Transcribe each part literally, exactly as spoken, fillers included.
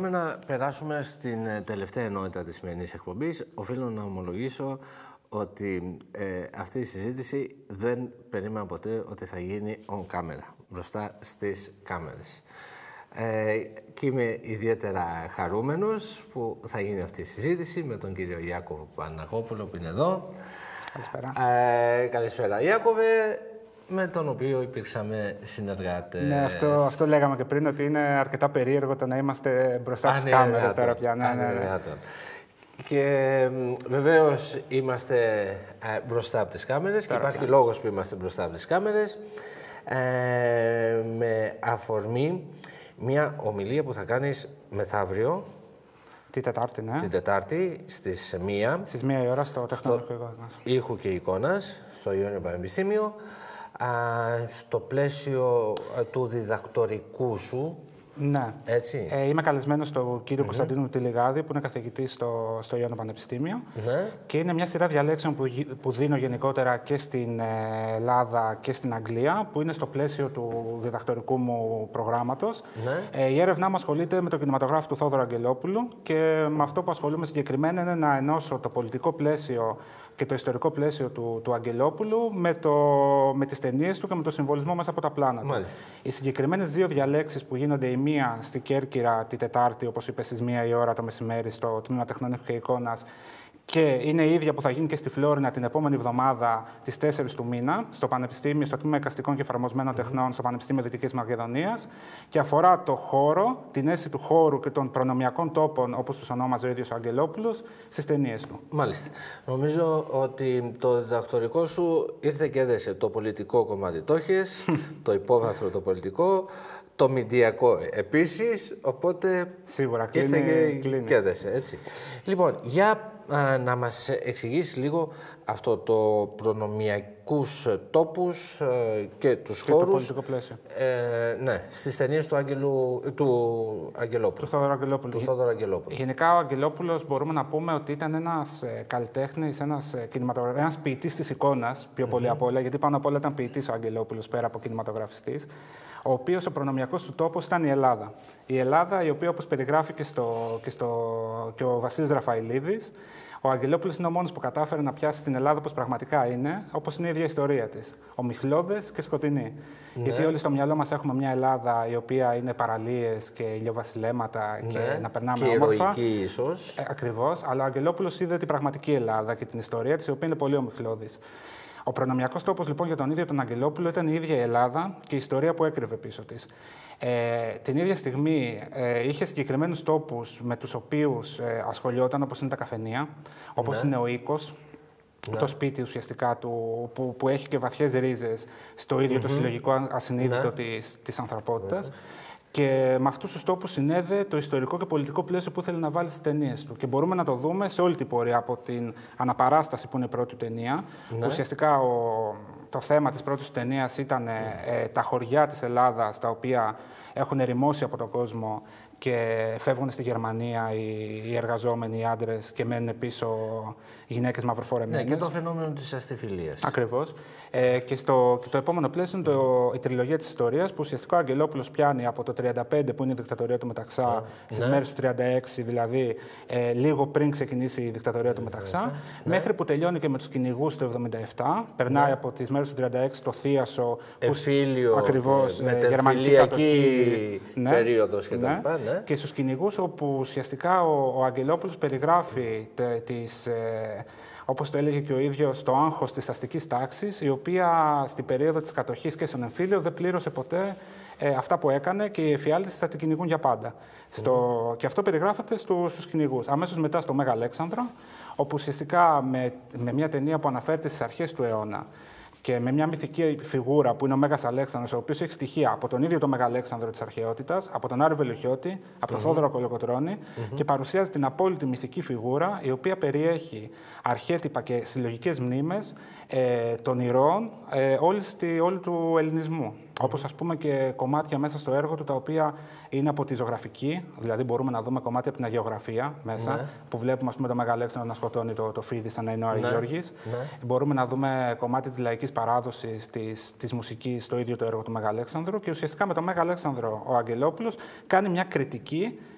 πάμε να περάσουμε στην τελευταία ενότητα της σημερινής εκπομπής. Οφείλω να ομολογήσω ότι ε, αυτή η συζήτηση δεν περίμενα ποτέ ότι θα γίνει on camera, μπροστά στις κάμερες. Ε, και είμαι ιδιαίτερα χαρούμενος που θα γίνει αυτή η συζήτηση με τον κύριο Ιάκωβο Παναγόπουλο που είναι εδώ. Καλησπέρα. Ε, καλησπέρα Ιάκωβε, με τον οποίο υπήρξαμε συνεργάτες. Ναι, αυτό, αυτό λέγαμε και πριν, ότι είναι αρκετά περίεργο το να είμαστε μπροστά στις κάμερες τώρα πια. Ναι, ναι, ναι. Και βεβαίως είμαστε ε, μπροστά από τις κάμερες και υπάρχει λόγος που είμαστε μπροστά από τις κάμερες ε, με αφορμή μια ομιλία που θα κάνεις μεθαύριο. Την Τετάρτη, ναι. Την Τετάρτη στις μία. Στις μία η ώρα στο τεχνολογικό εικόνας. Ήχου και εικόνας, στο Ιόνιο Πανεπιστήμιο. Α, στο πλαίσιο α, του διδακτορικού σου. Ναι. Έτσι. Ε, είμαι καλεσμένος στον κύριο Mm-hmm. Κωνσταντίνου Τηλιγάδη, που είναι καθηγητής στο, στο Ιόνιο Πανεπιστήμιο. Ναι. Και είναι μια σειρά διαλέξεων που, που δίνω γενικότερα και στην Ελλάδα και στην Αγγλία, που είναι στο πλαίσιο του διδακτορικού μου προγράμματος. Ναι. Ε, η έρευνά μου ασχολείται με το κινηματογράφο του Θόδωρα Αγγελόπουλου και με αυτό που ασχολούμαι συγκεκριμένα είναι να ενώσω το πολιτικό πλαίσιο και το ιστορικό πλαίσιο του, του Αγγελόπουλου με, το, με τις ταινίες του και με το συμβολισμό μέσα από τα πλάνα του. Μάλιστα. Οι συγκεκριμένες δύο διαλέξεις που γίνονται, η μία στη Κέρκυρα τη Τετάρτη, όπως είπε, στις μία η ώρα το μεσημέρι στο Τμήμα Τεχνών και Εικόνας, και είναι η ίδια που θα γίνει και στη Φλόρινα την επόμενη εβδομάδα, τις τέσσερις του μήνα, στο Πανεπιστήμιο, στο Τμήμα Εικαστικών και Εφαρμοσμένων Τεχνών, στο Πανεπιστήμιο Δυτικής Μακεδονίας, και αφορά το χώρο, την αίσθηση του χώρου και των προνομιακών τόπων, όπως τους ονόμαζε ο ίδιος ο Αγγελόπουλος, στις ταινίες του. Μάλιστα. Νομίζω ότι το διδακτορικό σου ήρθε και έδεσε το πολιτικό κομμάτι, το έχεις, το υπόβαθρο το πολιτικό, το μηντιακό επίσης, οπότε σίγουρα ήρθε κλείνει, και, κλείνει. και έδεσε, έτσι. Λοιπόν, για α, να μας εξηγήσεις λίγο αυτό το προνομιακούς τόπους ε, και τους και χώρους. Το πολιτικό πλαίσιο. Ε, ναι, στις ταινίες του, Άγγελου, του Αγγελόπουλου. Του Θόδωρα Αγγελόπουλου. Του Θόδωρα Αγγελόπουλου. Γενικά ο Αγγελόπουλος μπορούμε να πούμε ότι ήταν ένας ε, καλλιτέχνης, ένας, ε, ένας ποιητής της εικόνας, πιο πολύ mm-hmm. από όλα, γιατί πάνω απ' όλα ήταν ποιητής ο Αγγελόπουλος πέρα από κινηματογραφιστής, ο οποίος ο προνομιακός του τόπος ήταν η Ελλάδα. Η Ελλάδα, η οποία, όπως περιγράφει και, στο, και, στο, και ο Βασίλης Ραφαηλίδης, ο Αγγελόπουλος είναι ο μόνος που κατάφερε να πιάσει την Ελλάδα όπως πραγματικά είναι, όπως είναι η ίδια η ιστορία της. Ομιχλώδες και σκοτεινή. Ναι. Γιατί όλοι στο μυαλό μας έχουμε μια Ελλάδα η οποία είναι παραλίες και ηλιοβασιλέματα ναι. και να περνάμε και όμορφα. Ηρωική ίσως. Ε, ακριβώς, αλλά ο Αγγελόπουλος είδε την πραγματική Ελλάδα και την ιστορία της, η οποία είναι πολύ ομιχλώδης. Ο προνομιακός τόπος λοιπόν για τον ίδιο τον Αγγελόπουλο ήταν η ίδια η Ελλάδα και η ιστορία που έκρυβε πίσω της. Ε, την ίδια στιγμή ε, είχε συγκεκριμένους τόπους με τους οποίους ε, ασχολιόταν, όπως είναι τα καφενεία, όπως ναι. είναι ο οίκος, ναι. το σπίτι ουσιαστικά του, που, που έχει και βαθιές ρίζες στο ίδιο mm-hmm. το συλλογικό ασυνείδητο ναι. της, της ανθρωπότητας. Mm-hmm. Και με αυτούς τους τόπους συνέδε το ιστορικό και πολιτικό πλαίσιο που ήθελε να βάλει στις ταινίες του. Και μπορούμε να το δούμε σε όλη την πορεία, από την αναπαράσταση που είναι η πρώτη ταινία, ναι. που ουσιαστικά ο, το θέμα της πρώτης ταινίας ήταν ε, τα χωριά της Ελλάδας, τα οποία έχουν ερημώσει από τον κόσμο και φεύγουν στη Γερμανία οι, οι εργαζόμενοι, οι άντρες, και μένουν πίσω οι γυναίκες μαυροφορεμένες. Ναι, και το φαινόμενο της αστιφιλίας. Ακριβώς. Ε, και, στο, και το επόμενο πλαίσιο είναι το, η τριλογία της ιστορίας, που ουσιαστικά ο Αγγελόπουλος πιάνει από το τριάντα πέντε, που είναι η δικτατορία του Μεταξά, yeah. στις ναι. μέρες του τριάντα έξι, δηλαδή ε, λίγο πριν ξεκινήσει η δικτατορία του Μεταξά, yeah. μέχρι που τελειώνει και με τους κυνηγούς του εβδομήντα επτά. Περνάει yeah. από τις μέρες του τριάντα έξι το Θίασο, Εμφύλιο, ακριβώς, με ε, γερμανική κατοχή. Ναι, περίοδος και ναι, τα λοιπά, ναι. Και στους κυνηγούς, όπου ουσιαστικά ο, ο Αγγελόπουλος περιγράφει τε, τις, ε, όπως το έλεγε και ο ίδιος, το άγχος της αστικής τάξης, η οποία στην περίοδο της κατοχής και στον εμφύλιο δεν πλήρωσε ποτέ ε, αυτά που έκανε, και οι εφιάλτες θα την κυνηγούν για πάντα. Mm. Στο, και αυτό περιγράφεται στο, στους κυνηγούς. Αμέσως μετά στο Μέγα Αλέξανδρο, όπου ουσιαστικά με, με μια ταινία που αναφέρεται στις αρχές του αιώνα και με μια μυθική φιγούρα που είναι ο Μέγας Αλέξανδρος, ο οποίος έχει στοιχεία από τον ίδιο τον Μέγα Αλέξανδρο της αρχαιότητας, από τον Άρη Βελουχιώτη, από τον mm-hmm. Θόδωρο Κολοκοτρώνη, mm-hmm. και παρουσιάζει την απόλυτη μυθική φιγούρα, η οποία περιέχει αρχέτυπα και συλλογικές μνήμες ε, των ηρώων ε, όλου του ελληνισμού. Mm-hmm. Όπως, ας πούμε, και κομμάτια μέσα στο έργο του, τα οποία είναι από τη ζωγραφική, δηλαδή μπορούμε να δούμε κομμάτια από την αγεωγραφία μέσα, ναι. που βλέπουμε, ας πούμε, τον Μέγα Αλέξανδρο να σκοτώνει το, το φίδι σαν να είναι ο Αργιώργης. Ναι. Ναι. Μπορούμε να δούμε κομμάτια της λαϊκής παράδοσης της, της μουσικής στο ίδιο το έργο του Μέγα Αλέξανδρου, και ουσιαστικά με τον Μέγα Αλέξανδρο ο Αγγελόπουλος κάνει μια κριτική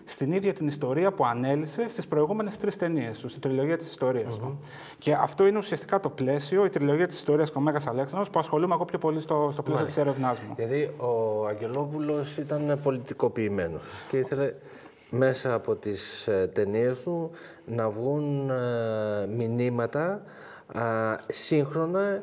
στην ίδια την ιστορία που ανέλησε στις προηγούμενες τρεις ταινίες του, στη τριλογία της ιστορίας mm-hmm. του. Και αυτό είναι ουσιαστικά το πλαίσιο, η τριλογία της ιστορίας και ο Μέγας Αλέξανδρος, που ασχολούμαι εγώ πιο πολύ στο, στο πλαίσιο της έρευνάς μου. Γιατί ο Αγγελόπουλος ήταν πολιτικοποιημένος και ήθελε μέσα από τις ε, ταινίες του να βγουν ε, μηνύματα ε, σύγχρονα,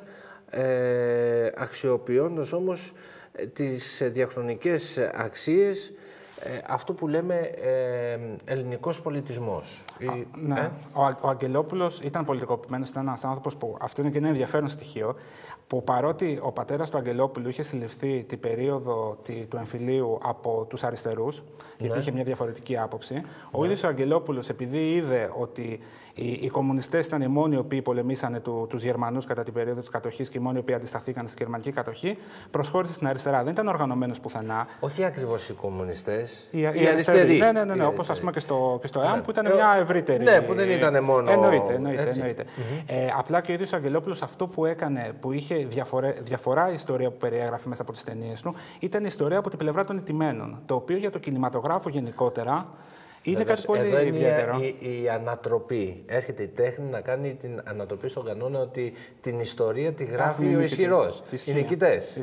ε, αξιοποιώντας όμως ε, τις διαχρονικές αξίες, ε, αυτό που λέμε ε, ελληνικός πολιτισμός. Α, Η, ναι. ε? Ο, ο Αγγελόπουλος ήταν πολιτικοποιημένος, ήταν ένας άνθρωπος που, αυτό είναι και ένα ενδιαφέρον στοιχείο, που παρότι ο πατέρας του Αγγελόπουλου είχε συλληφθεί την περίοδο του εμφυλίου από τους αριστερούς, ναι. γιατί είχε μια διαφορετική άποψη, ναι. ο ίδιος ο Αγγελόπουλος, επειδή είδε ότι οι, οι κομμουνιστές ήταν οι μόνοι οι οποίοι πολεμήσανε του, τους Γερμανούς κατά την περίοδο της κατοχής και οι μόνοι οι οποίοι αντισταθήκαν στην γερμανική κατοχή, προσχώρησε στην αριστερά. Δεν ήταν οργανωμένος πουθενά. Όχι ακριβώς οι κομμουνιστές. Οι, οι, οι αριστεροί. Ναι, ναι, ναι, ναι, όπως ας πούμε και στο, και στο ΕΑΜ, ναι. που ήταν μια ευρύτερη. Ναι, που δεν ήταν μόνο. Εννοείται, εννοείται. εννοείται. Mm-hmm. ε, απλά και ο ίδιος ο Αγγελόπουλος αυτό που έκανε, που είχε διαφορε, διαφορά η ιστορία που περιέγραφε μέσα από τις ταινίες του, ήταν η ιστορία από την πλευρά των ηττημένων. Το οποίο για το κινηματογράφο γενικότερα. Είναι Βέβαια, κάτι πολύ εδώ ιδιαίτερο. Είναι η, η ανατροπή. Έρχεται η τέχνη να κάνει την ανατροπή στον κανόνα ότι την ιστορία τη γράφει ο ισχυρός. Οι νικητές.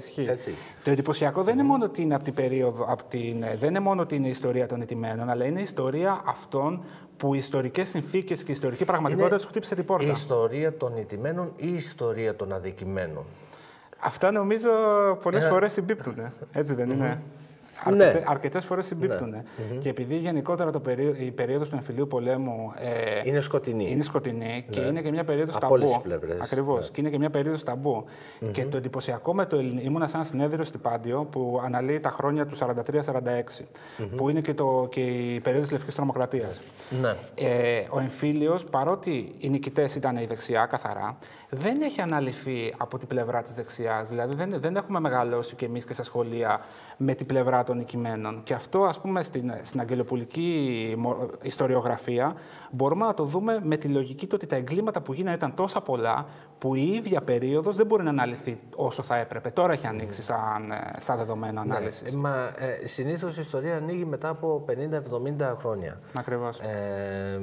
Το εντυπωσιακό mm. δεν είναι μόνο ότι είναι από την περίοδο, από την, δεν είναι μόνο ότι είναι η ιστορία των ηττημένων, αλλά είναι η ιστορία αυτών που οι ιστορικές συνθήκες και η ιστορική πραγματικότητα τους χτύπησε την πόρτα. Η ιστορία των ηττημένων ή η ιστορία των αδικημένων. Αυτά νομίζω πολλές yeah. φορές συμπίπτουν. Έτσι δεν mm-hmm. είναι. Αρκετέ, ναι. Αρκετές φορές συμπίπτουν. Ναι. Mm-hmm. Και επειδή γενικότερα το περί, η περίοδος του εμφυλίου πολέμου ε, είναι σκοτεινή, είναι σκοτεινή ναι. και είναι και μια περίοδος από ταμπού. Ακριβώς. Ναι. Και είναι και μια περίοδος ταμπού. Mm-hmm. Και το εντυπωσιακό με το Ελληνικό. Ήμουνα σε ένα συνέδριο στην Πάντιο που αναλύει τα χρόνια του σαράντα τρία σαράντα έξι, mm-hmm. που είναι και, το, και η περίοδος της Λευκής Τρομοκρατίας. Ναι. Ε, ο εμφύλιος, παρότι οι νικητές ήταν η δεξιά καθαρά, δεν έχει αναλυθεί από την πλευρά της δεξιάς. Δηλαδή δεν, δεν έχουμε μεγαλώσει κι εμείς και στα σχολεία με την πλευρά των νικημένων. Και αυτό, ας πούμε, στην, στην αγγελοπουλική ιστοριογραφία μπορούμε να το δούμε με τη λογική του ότι τα εγκλήματα που γίνανε ήταν τόσα πολλά που η ίδια περίοδος δεν μπορεί να αναλυθεί όσο θα έπρεπε. Τώρα έχει ανοίξει σαν, σαν δεδομένο ανάλυσης. Ναι, μα ε, συνήθως η ιστορία ανοίγει μετά από πενήντα εβδομήντα χρόνια. Ακριβώς. Ε,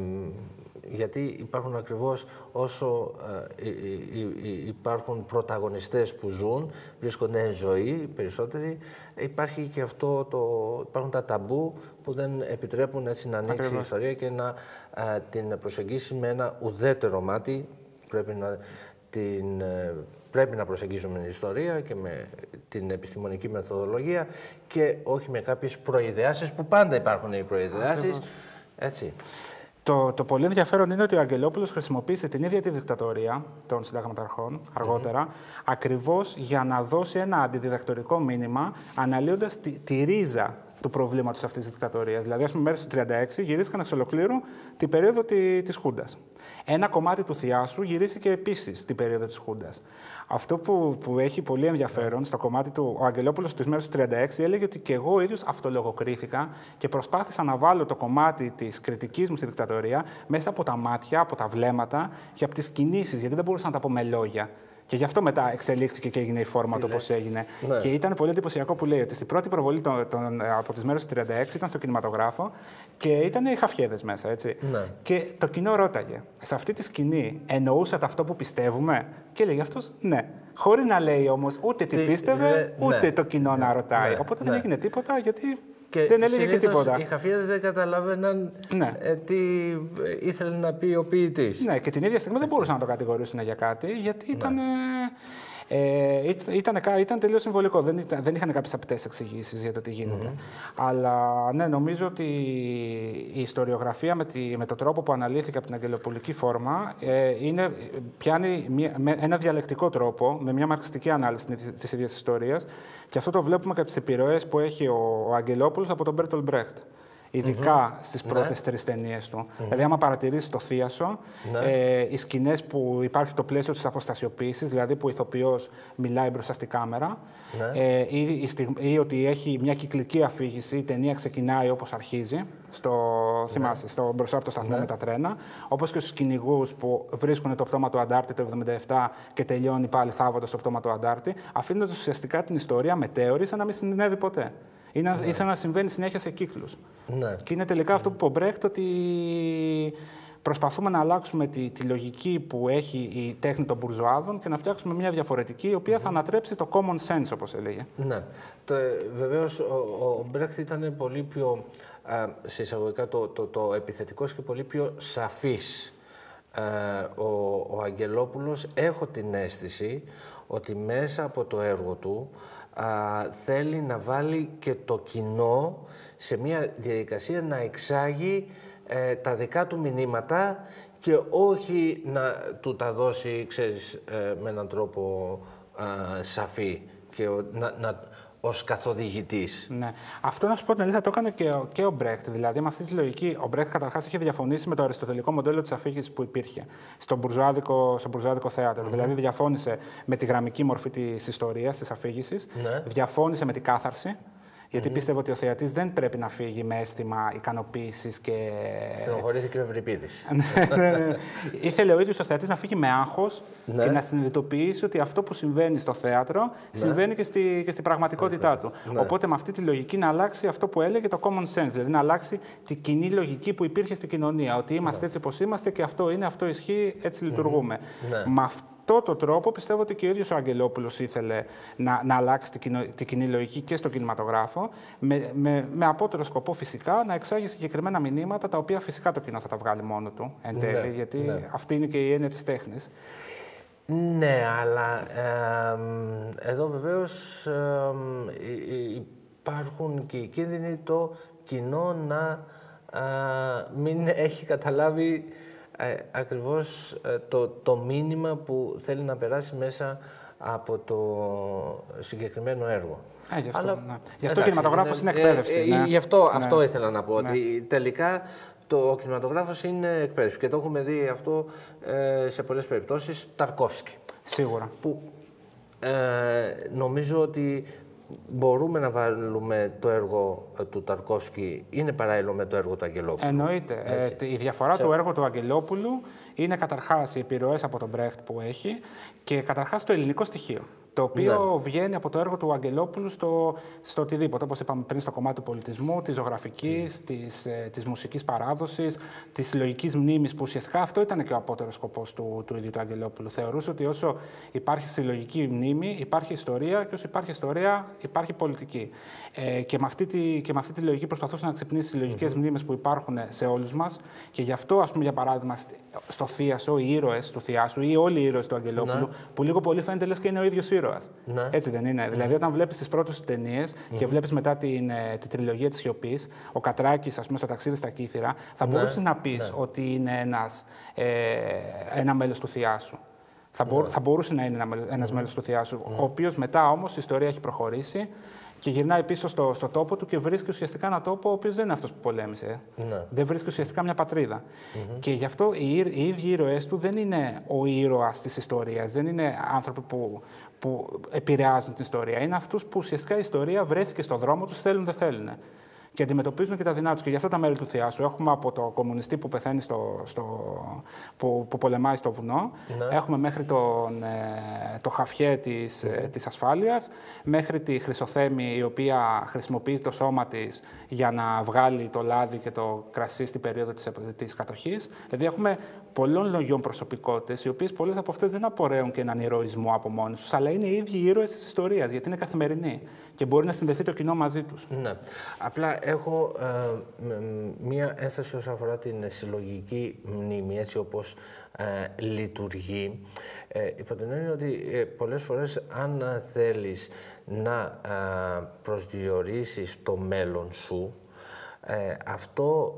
γιατί υπάρχουν ακριβώς όσο ε, υπάρχουν πρωταγωνιστές που ζουν, βρίσκονται εν ζωή περισσότεροι, υπάρχει και αυτό το, υπάρχουν τα ταμπού που δεν επιτρέπουν έτσι να ανοίξει ακριβώς η ιστορία και να ε, την προσεγγίσει με ένα ουδέτερο μάτι. Πρέπει να, την, ε, πρέπει να προσεγγίζουμε την ιστορία και με την επιστημονική μεθοδολογία και όχι με κάποιες προειδεάσεις που πάντα υπάρχουν οι προειδεάσεις. Έτσι. Το, το πολύ ενδιαφέρον είναι ότι ο Αγγελόπουλος χρησιμοποίησε την ίδια τη δικτατορία των συνταγματαρχών αργότερα, mm-hmm. ακριβώς για να δώσει ένα αντιδιδακτορικό μήνυμα, αναλύοντας τη, τη ρίζα του προβλήματος αυτής της δικτατορίας. Δηλαδή, ας πούμε, μέρες του χίλια εννιακόσια τριάντα έξι γυρίστηκαν εξ ολοκλήρου την περίοδο τη, της Χούντας. Ένα κομμάτι του θειάσου γυρίστηκε επίσης την περίοδο της Χούντας. Αυτό που, που έχει πολύ ενδιαφέρον στο κομμάτι του, ο Αγγελόπουλος στις μέρες του χίλια εννιακόσια τριάντα έξι έλεγε ότι και εγώ ο ίδιος αυτολογοκρίθηκα και προσπάθησα να βάλω το κομμάτι της κριτικής μου στη δικτατορία μέσα από τα μάτια, από τα βλέμματα και από τις κινήσεις, γιατί δεν μπορούσα να τα πω με λόγια. Και γι' αυτό μετά εξελίχθηκε και έγινε η φόρμα του όπως έγινε. Ναι. Και ήταν πολύ εντυπωσιακό που λέει ότι στην πρώτη προβολή των, των, από τις μέρες του χίλια εννιακόσια τριάντα έξι ήταν στο κινηματογράφο και ήταν οι χαφιέδες μέσα, έτσι. Ναι. Και το κοινό ρώταγε, σε αυτή τη σκηνή εννοούσατε αυτό που πιστεύουμε? Και έλεγε αυτός, ναι. Χωρίς να λέει όμως ούτε τι πίστευε, ούτε ναι. το κοινό ναι. να ρωτάει. Ναι. Οπότε ναι. δεν έγινε τίποτα γιατί και δεν έλεγε και τίποτα. Οι χαφιέδες δεν καταλάβαιναν ναι. ε, τι ήθελε να πει ο ποιητής. Ναι, και την ίδια στιγμή δεν μπορούσαν να το κατηγορήσουν για κάτι, γιατί ήταν. Ναι. Ε, ήταν, ήταν τελείως συμβολικό. Δεν, ήταν, δεν είχαν κάποιες απτές εξηγήσεις για το τι γίνεται. Mm-hmm. Αλλά ναι, νομίζω ότι η ιστοριογραφία με, τη, με τον τρόπο που αναλύθηκε από την αγγελοπουλική φόρμα ε, είναι, πιάνει μια, με ένα διαλεκτικό τρόπο, με μια μαρξιστική ανάλυση της ίδιας ιστορίας. Και αυτό το βλέπουμε και από τις επιρροές που έχει ο, ο Αγγελόπουλος από τον Μπέρτολτ Μπρέχτ. Ειδικά mm-hmm. στις πρώτες ναι. τρεις ταινίες του. Mm-hmm. Δηλαδή, άμα παρατηρήσεις το θίασο, ναι. ε, οι σκηνές που υπάρχει το πλαίσιο της αποστασιοποίησης, δηλαδή που ο ηθοποιός μιλάει μπροστά στη κάμερα, ναι. ε, ή, ή, ή ότι έχει μια κυκλική αφήγηση, η ταινία ξεκινάει όπως αρχίζει, στο, ναι. θυμάσαι, στο, μπροστά από το σταθμό ναι. με τα τρένα, όπως και στους κυνηγούς που βρίσκουν το πτώμα του Αντάρτη το εβδομήντα επτά και τελειώνει πάλι θάβοντας το πτώμα του Αντάρτη, αφήνοντας ουσιαστικά την ιστορία μετέωρη σαν να μην συνέβη ποτέ. Είναι ναι. σαν να συμβαίνει συνέχεια σε κύκλους. Ναι. Και είναι τελικά αυτό που είπε ο Μπρέχτ, ότι προσπαθούμε να αλλάξουμε τη, τη λογική που έχει η τέχνη των μπουρζουάδων και να φτιάξουμε μια διαφορετική, η οποία mm-hmm. θα ανατρέψει το common sense, όπως έλεγε. Ναι. Βεβαίως, ο, ο Μπρέχτ ήταν πολύ πιο, α, σε εισαγωγικά, το, το, το επιθετικός και πολύ πιο σαφής. Ε, ο, ο Αγγελόπουλος, έχω την αίσθηση ότι μέσα από το έργο του α, θέλει να βάλει και το κοινό σε μια διαδικασία να εξάγει ε, τα δικά του μηνύματα και όχι να του τα δώσει, ξέρεις, ε, με έναν τρόπο ε, σαφή και να, να, ως καθοδηγητής. Ναι. Αυτό, να σου πω την αλήθεια, το έκανε και ο, και ο Μπρέχτ. Δηλαδή, με αυτή τη λογική, ο Μπρέχτ καταρχάς είχε διαφωνήσει με το αριστοτελικό μοντέλο της αφήγησης που υπήρχε στο μπουρζουάδικο, στο μπουρζουάδικο θέατρο. Mm-hmm. Δηλαδή, διαφώνησε με τη γραμμική μορφή της ιστορίας, της αφήγησης, ναι. διαφώνησε με την κάθαρση. Γιατί mm-hmm. πίστευε ότι ο θεατής δεν πρέπει να φύγει με αίσθημα ικανοποίησης και. Στενοχωρήθηκε ο Ευρυπίδης. Ήθελε ο ίδιος ο θεατής να φύγει με άγχος ναι. και να συνειδητοποιήσει ότι αυτό που συμβαίνει στο θέατρο ναι. συμβαίνει και, στη, και στην πραγματικότητά του. Ναι. Οπότε με αυτή τη λογική να αλλάξει αυτό που έλεγε το common sense, δηλαδή να αλλάξει την κοινή λογική που υπήρχε στην κοινωνία. Ότι είμαστε ναι. έτσι όπως είμαστε και αυτό είναι, αυτό ισχύει, έτσι mm-hmm. λειτουργούμε. Ναι. Με αυτό τον τρόπο πιστεύω ότι και ο ίδιος ο Αγγελόπουλος ήθελε να, να αλλάξει την, κοινο, την κοινή λογική και στον κινηματογράφο, με, με, με απότερο σκοπό φυσικά να εξάγει συγκεκριμένα μηνύματα, τα οποία φυσικά το κοινό θα τα βγάλει μόνο του εν τέλει, ναι, γιατί ναι. αυτή είναι και η έννοια της τέχνης. Ναι, αλλά ε, εδώ βεβαίως ε, υπάρχουν και οι κίνδυνοι το κοινό να ε, μην έχει καταλάβει Ε, ακριβώς ε, το, το μήνυμα που θέλει να περάσει μέσα από το συγκεκριμένο έργο. Ε, γι' αυτό, Αλλά, ναι. γι αυτό ο κινηματογράφος είναι, είναι εκπαίδευση. Ε, ε, ναι. Γι' αυτό, ναι. αυτό ήθελα να πω, ναι. ότι τελικά το, ο κινηματογράφος είναι εκπαίδευση. Και το έχουμε δει αυτό ε, σε πολλές περιπτώσεις. Ταρκόφσκι. Σίγουρα. Που ε, νομίζω ότι μπορούμε να βάλουμε το έργο του Ταρκόφσκι, είναι παράλληλο με το έργο του Αγγελόπουλου. Εννοείται. Ε, η διαφορά Σε... του έργου του Αγγελόπουλου είναι καταρχάς οι επιρροές από τον Μπρέχτ που έχει και καταρχάς το ελληνικό στοιχείο. Το οποίο ναι. βγαίνει από το έργο του Αγγελόπουλου στο, στο οτιδήποτε, όπως είπαμε πριν, στο κομμάτι του πολιτισμού, της ζωγραφικής, mm. της, ε, της μουσικής παράδοσης, της συλλογικής μνήμης, που ουσιαστικά αυτό ήταν και ο απότερος σκοπός του, του ίδιου του Αγγελόπουλου. Θεωρούσε ότι όσο υπάρχει συλλογική μνήμη, υπάρχει ιστορία και όσο υπάρχει ιστορία, υπάρχει πολιτική. Ε, και, με αυτή τη, και με αυτή τη λογική προσπαθούσε να ξυπνήσει τις συλλογικές mm-hmm. μνήμες που υπάρχουν σε όλους μας. Και γι' αυτό, ας πούμε, για παράδειγμα, στο Θίασο, οι ήρωες του Θιάσου ή όλοι οι ήρωες του Αγγελόπουλου, mm-hmm. που λίγο πολύ φαίνεται λες και είναι ο ίδιος ήρωας. Ναι. Έτσι δεν είναι. Mm. Δηλαδή, όταν βλέπεις τις πρώτες ταινίες mm. και βλέπεις μετά την, την τριλογία της Σιωπής, ο Κατράκης, ας πούμε, στο Ταξίδι στα Κύθυρα, θα ναι. μπορούσες να πεις ναι. ότι είναι ένας, ε, ένα μέλος του Θιάσου. Θα, μπο, ναι. θα μπορούσε να είναι ένα, ένας mm. μέλος του Θιάσου, mm. ο οποίος μετά όμως η ιστορία έχει προχωρήσει και γυρνάει πίσω στο, στο τόπο του και βρίσκει ουσιαστικά έναν τόπο ο οποίος δεν είναι αυτός που πολέμησε. Ναι. Δεν βρίσκει ουσιαστικά μια πατρίδα. Mm-hmm. Και γι' αυτό οι, οι ίδιοι ήρωές του δεν είναι ο ήρωας της ιστορίας, δεν είναι άνθρωποι που, που επηρεάζουν την ιστορία. Είναι αυτούς που ουσιαστικά η ιστορία βρέθηκε στον δρόμο τους, θέλουν δεν θέλουν. Και αντιμετωπίζουν και τα δεινά τους. Και γι' αυτό τα μέλη του Θιάσου έχουμε από το κομμουνιστή που πεθαίνει στο, στο, που, που πολεμάει στο βουνό, ναι. έχουμε μέχρι τον, ε, το χαφιέ της, mm. ε, της ασφάλειας, μέχρι τη Χρυσοθέμη η οποία χρησιμοποιεί το σώμα της για να βγάλει το λάδι και το κρασί στην περίοδο της, της κατοχής. Δηλαδή έχουμε πολλών λογιών προσωπικότητες, οι οποίες πολλές από αυτές δεν απορρέουν και έναν ηρωισμό από μόνοι τους, αλλά είναι οι ίδιοι ήρωες της ιστορίας, γιατί είναι καθημερινοί και μπορεί να συνδεθεί το κοινό μαζί τους. Ναι. Απλά έχω ε, μία ένσταση όσον αφορά την συλλογική μνήμη, έτσι όπως ε, λειτουργεί. Ε, υπό την έννοια ότι ε, πολλές φορές αν θέλεις να ε, προσδιορίσεις το μέλλον σου, Ε, αυτό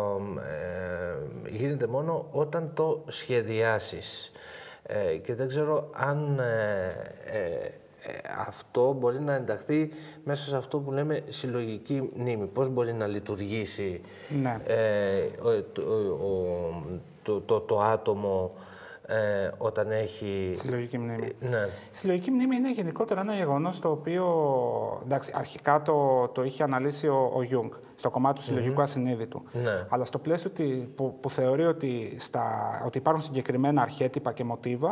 ε, ε, γίνεται μόνο όταν το σχεδιάσεις. Ε, και δεν ξέρω αν ε, ε, ε, αυτό μπορεί να ενταχθεί μέσα σε αυτό που λέμε συλλογική μνήμη. Πώς μπορεί να λειτουργήσει ναι. ε, ο, το, ο, το, το, το άτομο Ε, όταν έχει... Συλλογική μνήμη. Ναι. Η συλλογική μνήμη είναι γενικότερα ένα γεγονός το οποίο, εντάξει, αρχικά το, το είχε αναλύσει ο, ο Γιούγκ στο κομμάτι του συλλογικού mm-hmm. ασυνείδητου. Ναι. Αλλά στο πλαίσιο που, που θεωρεί ότι, στα, ότι υπάρχουν συγκεκριμένα αρχέτυπα και μοτίβα,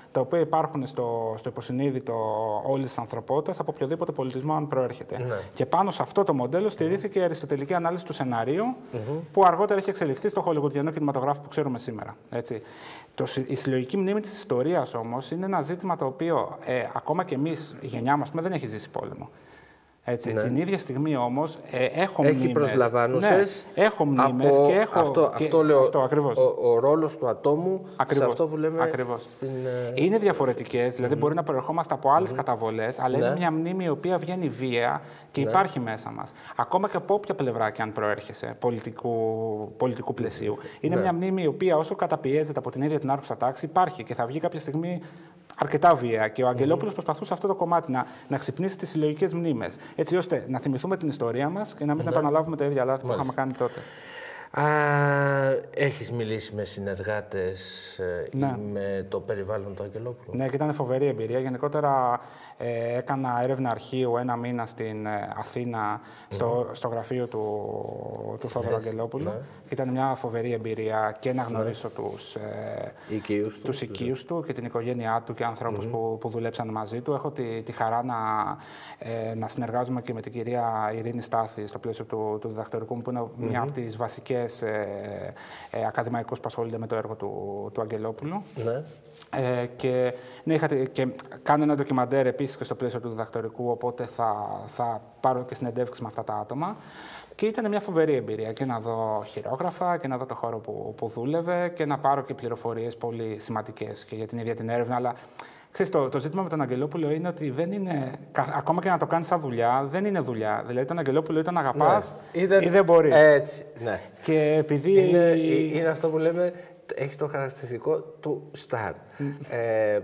τα οποία υπάρχουν στο, στο υποσυνείδητο όλης της ανθρωπότητας από οποιοδήποτε πολιτισμό αν προέρχεται. Ναι. Και πάνω σε αυτό το μοντέλο στηρίχθηκε η αριστοτελική ανάλυση του σεναρίου, mm-hmm. που αργότερα έχει εξελιχθεί στο χολιγουδιανό κινηματογράφο που ξέρουμε σήμερα. Έτσι. Το, η συλλογική μνήμη της ιστορίας όμως είναι ένα ζήτημα το οποίο ε, ακόμα και εμείς, η γενιά μας, δεν έχει ζήσει πόλεμο. Έτσι, ναι. Την ίδια στιγμή όμως ε, έχω έχει μνήμες. Προσλαμβάνουσες. Ναι, έχω μνήμες από και έχω. Αυτό, και, αυτό λέω. Αυτό, ακριβώς. Ο, ο ρόλος του ατόμου ακριβώς, σε αυτό που λέμε. Ακριβώς. Στην, είναι διαφορετικές, δηλαδή mm-hmm. μπορεί να προερχόμαστε από άλλες mm-hmm. καταβολές, αλλά ναι. είναι μια μνήμη η οποία βγαίνει βία και ναι. υπάρχει μέσα μας. Ακόμα και από όποια πλευρά και αν προέρχεσαι πολιτικού, πολιτικού πλαισίου. Είναι ναι. μια μνήμη η οποία όσο καταπιέζεται από την ίδια την άρχουσα τάξη υπάρχει και θα βγει κάποια στιγμή. Αρκετά βία. Και ο Αγγελόπουλος mm-hmm. προσπαθούσε αυτό το κομμάτι να, να ξυπνήσει τις συλλογικές μνήμες. Έτσι ώστε να θυμηθούμε την ιστορία μας και να μην mm-hmm. επαναλάβουμε τα ίδια λάθη που είχαμε κάνει τότε. Α, έχεις μιλήσει με συνεργάτες ναι. ή με το περιβάλλον του Αγγελόπουλου? Ναι, και ήταν φοβερή εμπειρία. Γενικότερα ε, έκανα έρευνα αρχείου ένα μήνα στην ε, Αθήνα, στο, mm-hmm. στο γραφείο του, του Θόδωρου yes. Αγγελόπουλου. Ναι. Και ήταν μια φοβερή εμπειρία και να γνωρίσω ναι. τους, ε, οικείους, τους οικείους του και την οικογένειά του και ανθρώπους mm-hmm. που, που δουλέψαν μαζί του. Έχω τη, τη χαρά να, ε, να συνεργάζομαι και με την κυρία Ειρήνη Στάθη στο πλαίσιο του, του διδακτορικού μου, που είναι mm-hmm. μια από τις βασικές ε, ε, ακαδημαϊκούς που ασχολούνται με το έργο του, του Αγγελόπουλου. Ναι. Ε, και, ναι, είχα, και κάνω ένα ντοκιμαντέρ επίσης και στο πλαίσιο του διδακτορικού, οπότε θα, θα πάρω και συνεντεύξεις με αυτά τα άτομα. Και ήταν μια φοβερή εμπειρία και να δω χειρόγραφα και να δω το χώρο που, που δούλευε και να πάρω και πληροφορίες πολύ σημαντικές και για την ίδια την έρευνα. Αλλά ξέρεις, το, το ζήτημα με τον Αγγελόπουλο είναι ότι δεν είναι, ακόμα και να το κάνεις σαν δουλειά, δεν είναι δουλειά. Δηλαδή τον Αγγελόπουλο ή τον αγαπάς ναι. ή, δεν, ή δεν μπορείς. Έτσι, ναι. Και επειδή... είναι, είναι αυτό που λέμε, έχει το χαρακτηριστικό του στάρ. ε,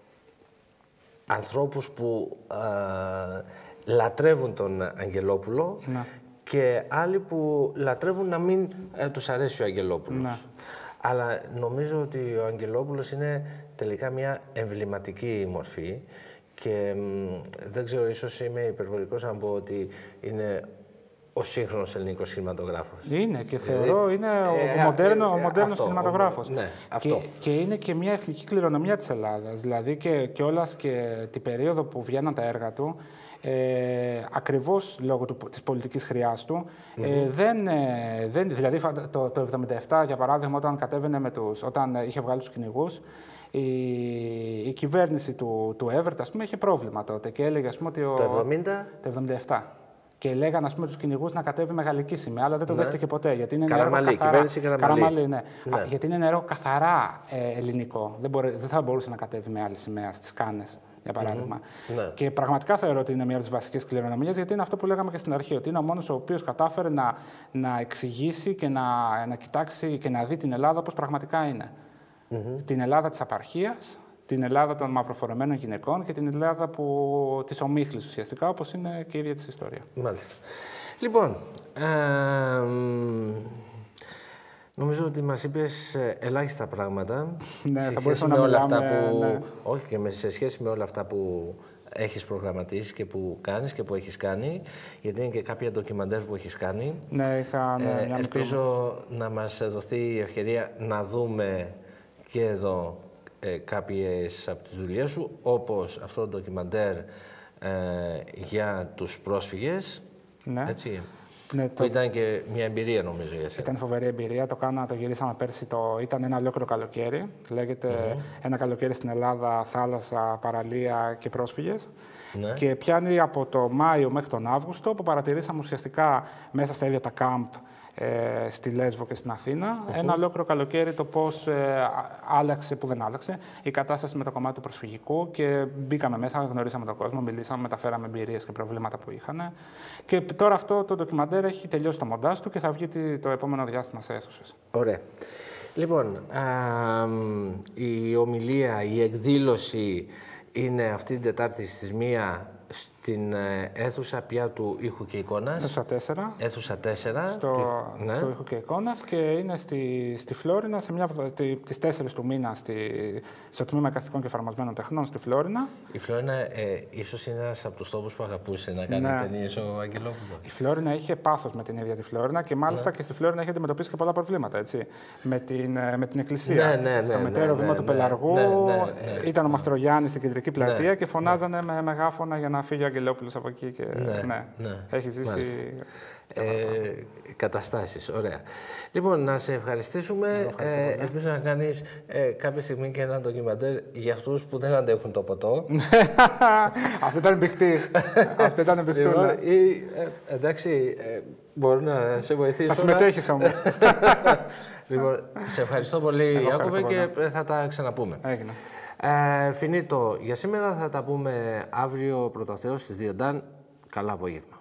ανθρώπους που ε, λατρεύουν τον Αγγελόπουλο ναι. και άλλοι που λατρεύουν να μην ε, τους αρέσει ο Αγγελόπουλος. Ναι. Αλλά νομίζω ότι ο Αγγελόπουλος είναι τελικά μια εμβληματική μορφή και μ, δεν ξέρω, ίσως είμαι υπερβολικός αν πω ότι είναι ο σύγχρονος ελληνικός κινηματογράφος. Είναι και θεωρώ δηλαδή, είναι ο, ε, μοντέρνο, ε, ο μοντέρνος αυτό, κινηματογράφος. Ο, ναι, αυτό. Και, και είναι και μια εθνική κληρονομιά της Ελλάδας. Δηλαδή και, και όλας και την περίοδο που βγαίναν τα έργα του, ε, ακριβώς λόγω του, της πολιτικής χρειάς του, mm-hmm. ε, δεν, ε, δεν, δηλαδή το, το εβδομήντα επτά, για παράδειγμα, όταν κατέβαινε με τους, όταν είχε βγάλει τους κυνηγούς, η, η κυβέρνηση του, του Εύερτ, ας πούμε, είχε πρόβλημα τότε και έλεγε, ας πούμε, ότι ο, το εβδομήντα? Το εβδομήντα επτά. Και λέγανε, ας πούμε, τους κυνηγούς να κατέβει με γαλλική σημαία, αλλά δεν το ναι. δέχτηκε ποτέ. Γιατί είναι Καραμαλή, ένα έργο καθαρά... κυβέρνηση Καραμαλή. Καραμαλή, ναι. Ναι. Α, γιατί είναι ένα έργο καθαρά ε, ελληνικό. Δεν, μπορεί, δεν θα μπορούσε να κατέβει με άλλη σημαία στις Κάνες, για παράδειγμα. Mm-hmm. Ναι. Και πραγματικά θεωρώ ότι είναι μία από τις βασικές κληρονομιές, γιατί είναι αυτό που λέγαμε και στην αρχή, ότι είναι ο μόνος ο οποίος κατάφερε να, να εξηγήσει και να, να κοιτάξει και να δει την Ελλάδα όπως πραγματικά είναι. Mm-hmm. Την Ελλάδα της απαρχίας, την Ελλάδα των μαυροφορεμένων γυναικών και την Ελλάδα που, της ομίχλης ουσιαστικά, όπως είναι και η ίδια της ιστορία. Μάλιστα. Λοιπόν, ε, νομίζω ότι μας είπες ελάχιστα πράγματα. Ναι, σε θα μπορούσαμε να όλα μιλάμε, αυτά που, ναι. όχι και σε σχέση με όλα αυτά που έχεις προγραμματίσει και που κάνεις και που έχεις κάνει, γιατί είναι και κάποια ντοκιμαντέρ που έχεις κάνει. Ναι, είχα ναι, μια ε, Ελπίζω μικρό... να μας δοθεί η ευκαιρία να δούμε και εδώ Ε, κάποιες από τις δουλειές σου, όπως αυτό το ντοκιμαντέρ ε, για τους πρόσφυγες, ναι. έτσι, ναι, που το... ήταν και μια εμπειρία νομίζω για σένα. Ήταν φοβερή εμπειρία, το κάνα, το γυρίσαμε πέρσι, το... ήταν ένα ολόκληρο καλοκαίρι, λέγεται mm-hmm. ένα καλοκαίρι στην Ελλάδα, θάλασσα, παραλία και πρόσφυγες. Ναι. Και πιάνει από το Μάιο μέχρι τον Αύγουστο, που παρατηρήσαμε ουσιαστικά μέσα στα ίδια τα κάμπ, Ε, στη Λέσβο και στην Αθήνα, uh-huh. ένα ολόκληρο καλοκαίρι το πώς ε, άλλαξε, που δεν άλλαξε, η κατάσταση με το κομμάτι του προσφυγικού και μπήκαμε μέσα, γνωρίσαμε τον κόσμο, μιλήσαμε, μεταφέραμε εμπειρίες και προβλήματα που είχαν. Και τώρα αυτό το ντοκιμαντέρ έχει τελειώσει το μοντάζ του και θα βγει το επόμενο διάστημα σε αίθουσες. Ωραία. Λοιπόν, α, η ομιλία, η εκδήλωση είναι αυτή την Τετάρτη στις μία στην ε, αίθουσα πια του ήχου και εικόνας. Αίθουσα τέσσερα. Αίθουσα τέσσερα. Στο, του... ναι. στο ήχου και εικόνας και είναι στη, στη Φλόρινα, σε μια, τις τέσσερις του μήνα, στη, στο τμήμα εικαστικών και εφαρμοσμένων τεχνών στη Φλόρινα. Η Φλόρινα ε, ίσως είναι ένας από τους τόπους που αγαπούσε να κάνει ναι. ταινίες ο Αγγελόπουλος. Η Φλόρινα είχε πάθος με την ίδια τη Φλόρινα και μάλιστα ναι. και στη Φλόρινα είχε αντιμετωπίσει και πολλά προβλήματα. Έτσι. Με, την, με την εκκλησία. Ναι, ναι, ναι, στο ναι, μετέωρο ναι, βήμα ναι, του ναι, Πελαργού ναι, ναι, ναι, ήταν ο Μαστρογιάννης στην κεντρική πλατεία ναι, και φωνάζανε ναι. με μεγάφωνα για να φύγει ο Αγγελόπουλος από εκεί. Και, ναι, ναι. ναι. Έχει ζήσει. Ε, καταστάσεις, ωραία. Λοιπόν, να σε ευχαριστήσουμε. Ε, ελπίζω να κάνεις ε, κάποια στιγμή και ένα ντοκιμαντέρ για αυτούς που δεν αντέχουν το ποτό. Αυτό ήταν μπιχτή. Αυτό ήταν μπιχτούλα. Λοιπόν, ή, ε, εντάξει, ε, μπορώ να σε βοηθήσω. Θα συμμετέχεις όμως. Λοιπόν, σε ευχαριστώ πολύ, Ιάκωβε, και θα τα ξαναπούμε. Έγινε. Ε, Φινίτο, για σήμερα θα τα πούμε αύριο πρωτοθέως στις δύο. Ντάν, καλά απόγευμα.